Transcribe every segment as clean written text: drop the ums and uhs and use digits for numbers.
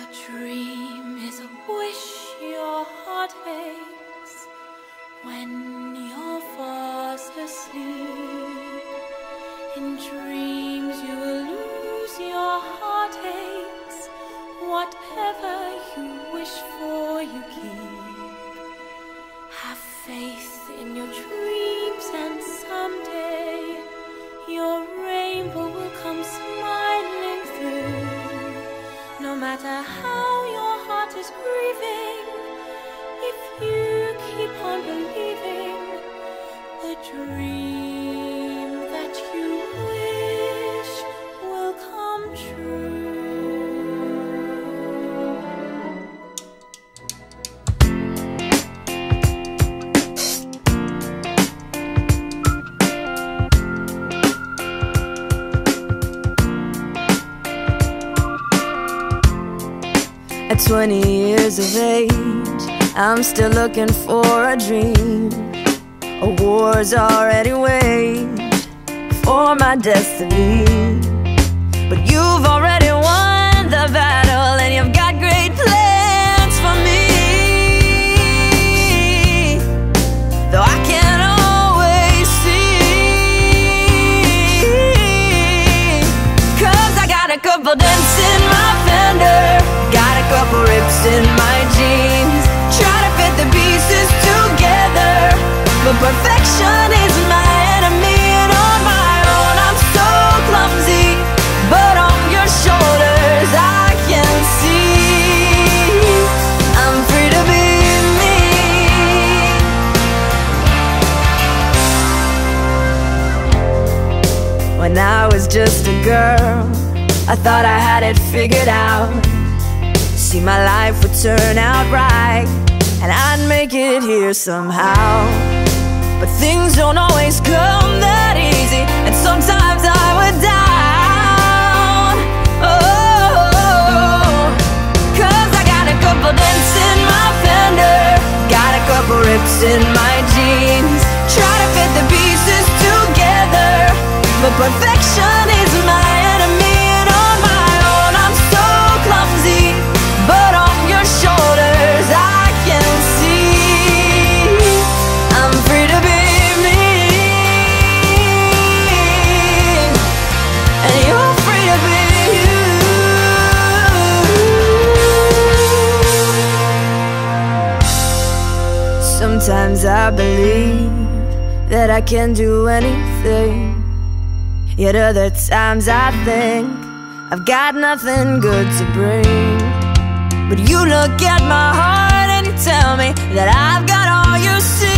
dream is a wish your heart aches when you're fast asleep. In dreams you will lose your heartaches. Whatever you wish for you keep. Have faith in your dreams and someday your rainbow will come smiling through. No matter how your heart is grieving, if you keep on believing, the dream that you wish will come true. At 20 years of age, I'm still looking for a dream. A war's already waged for my destiny. But you've already won the battle, and you've got great plans for me. Though I can't always see, 'cause I got a couple dents in my fender, got a couple rips in my jeans, try to fit the pieces together, but perfection is my enemy, and on my own I'm so clumsy. But on your shoulders I can see I'm free to be me. When I was just a girl, I thought I had it figured out. See, my life would turn out right, and I'd make it here somehow. But things don't always come that easy, and sometimes I would down. Oh, 'cause I got a couple dents in my fender, got a couple rips in my jeans, try to fit the pieces together, but perfection is my enemy, and on my own I'm so clumsy. But on your shoulders I can see I'm free to be me, and you're free to be you. Sometimes I believe that I can do anything, yet other times I think I've got nothing good to bring. But you look at my heart and you tell me that I've got all you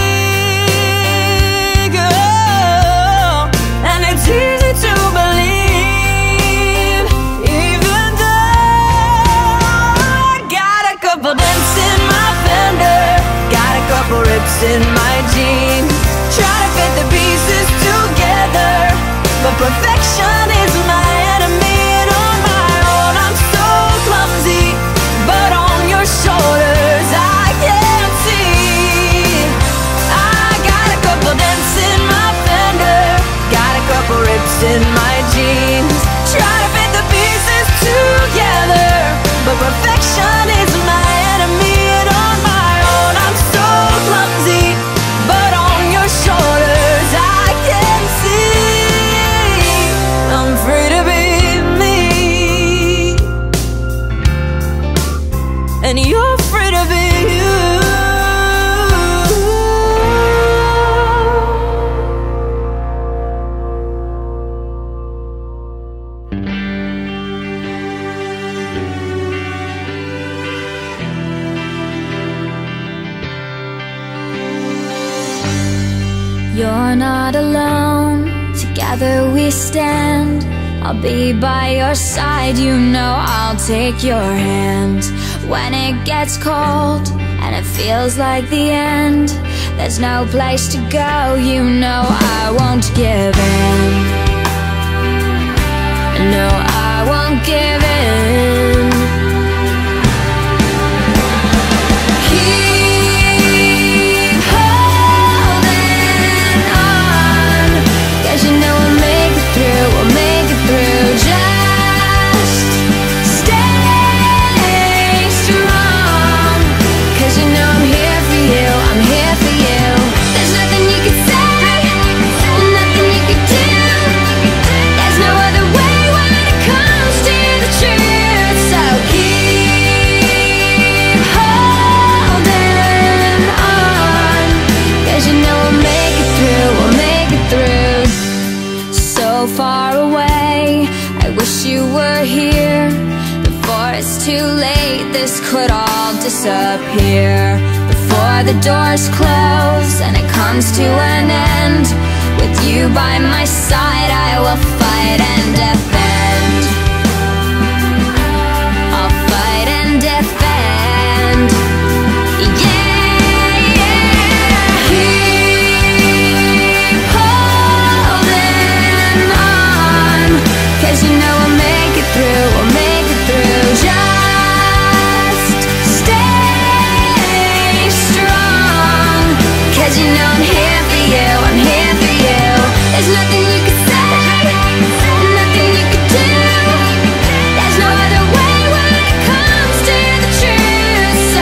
seek. Oh, and it's easy to believe, even though I got a couple dents in my fender, got a couple rips in my jeans, try to fit the pieces together, but perfection is my enemy, and on my own I'm so clumsy. But on your shoulders I can't see I got a couple dents in my fender, got a couple rips in my jeans, try to fit the pieces together, but perfection is my enemy, and on my own I'm so clumsy. But on your shoulders I can see I'm free to be me, and you're free to be you. You're not alone, together we stand. I'll be by your side, you know I'll take your hand. When it gets cold and it feels like the end, there's no place to go, you know I won't give in. No, I won't give in. Keep holding on, 'cause you know we'll make it through, we'll make it through. Just stay disappear before the doors close and it comes to an end. With you by my side, I will fight and defend. I'll fight and defend. Yeah, yeah. Keep holding on, 'cause you know we'll make it through, we'll make it through. Just stay strong, 'cause you know I'm here for you, I'm here for you. There's nothing you can say, nothing you can do. There's no other way when it comes to the truth. So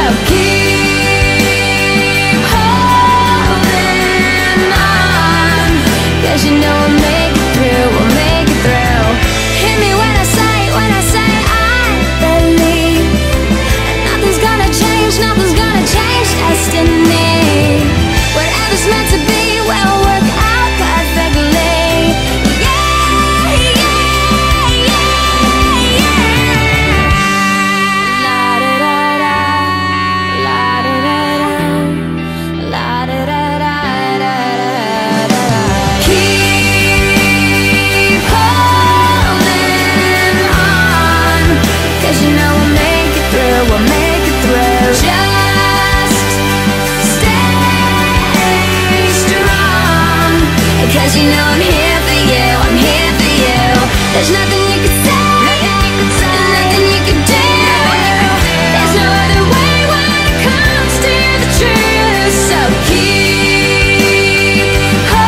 keep holding on, 'cause you know we'll make it through, we'll make it through. Hear me when I say I believe. And nothing's gonna change destiny. Whatever's meant to be will work out perfectly. Yeah, yeah, yeah, yeah. La da da da, la da da da, la da da da da da. Keep holding on, 'cause you know we'll make it through, we'll make it through. Just stay strong, 'cause you know I'm here for you, I'm here for you. There's nothing you can say, nothing you can do. There's no other way when it comes to the truth. So keep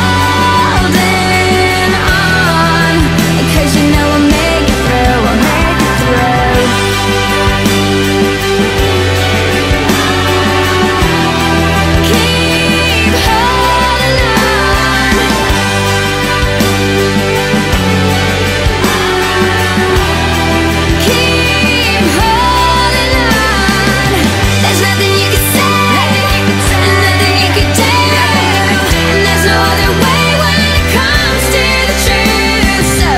holding on, 'cause you know we'll make it through, we'll make it through. Keep holding on. Keep holding on. There's nothing you can say, nothing you can do. And there's no other way when it comes to the truth. So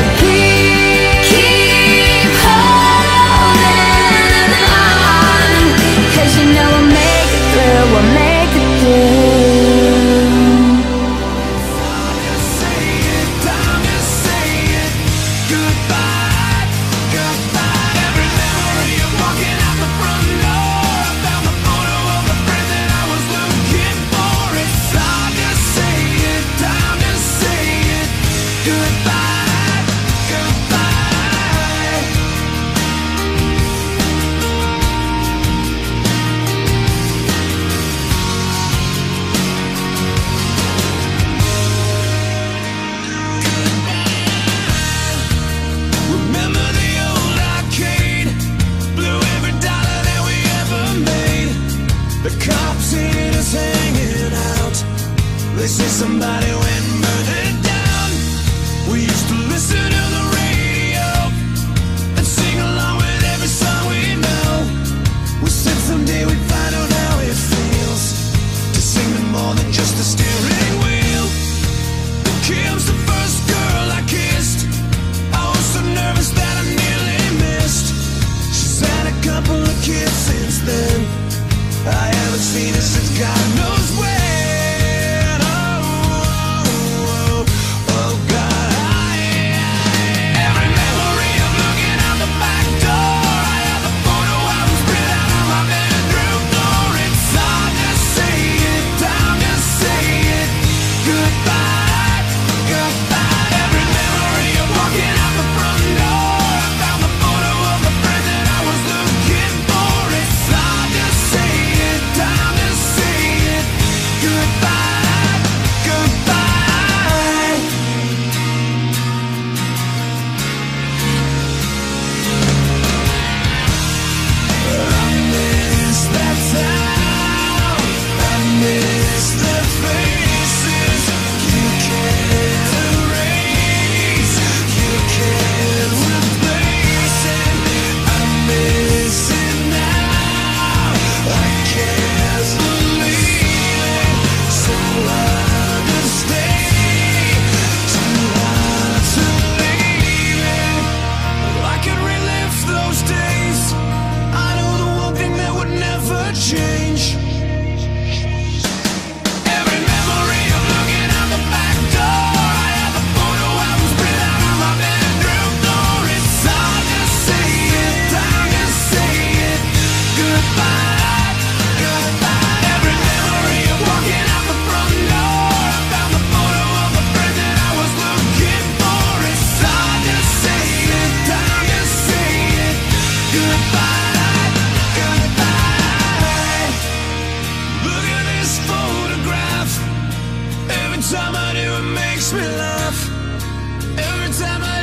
keep holding on, 'cause you know we'll make it through, we'll make it through. Say it, time to say it. Goodbye, goodbye. Every memory of walking out the front door. I found the photo of the friend that I was looking for. It's hard to say it, time to say it. Goodbye, goodbye. Remember the old arcade? Blew every dollar that we ever made. The cops seen us hanging out. They say somebody went and burned it down. We used to listen to the radio and sing along with every song we know. We said someday we'd find out how it feels to sing to more than just the steering wheel. Kim's the first girl I kissed. I was so nervous that I nearly missed. She's had a couple of kids since then. I haven't seen her since God knows when. Oh, oh, oh, oh God, this photograph. Every time I do, it makes me laugh. Every time I